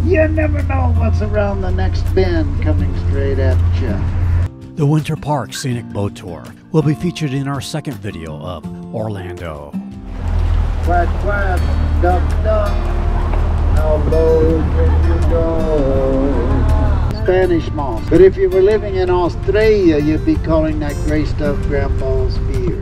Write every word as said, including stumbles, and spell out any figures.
You never know what's around the next bend coming straight at you. The Winter Park Scenic Boat Tour will be featured in our second video of Orlando. Quack, quack, duck, duck. How low can you go? Spanish moss. But if you were living in Australia, you'd be calling that gray stuff Grandpa's beer.